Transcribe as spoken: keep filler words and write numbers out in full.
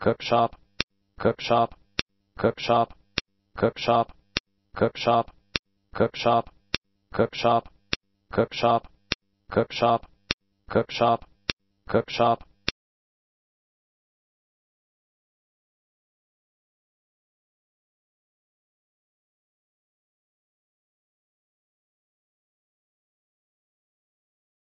cookshop, cookshop, cookshop, cookshop, cookshop, cookshop, cookshop, cookshop, cookshop, cookshop, cookshop.